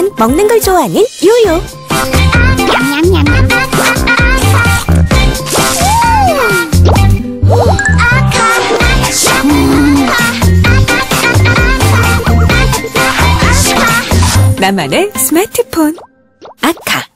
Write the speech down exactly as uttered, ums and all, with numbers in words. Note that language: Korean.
하지만 먹는 걸 좋아하는 요요. 나만의 스마트폰 아카.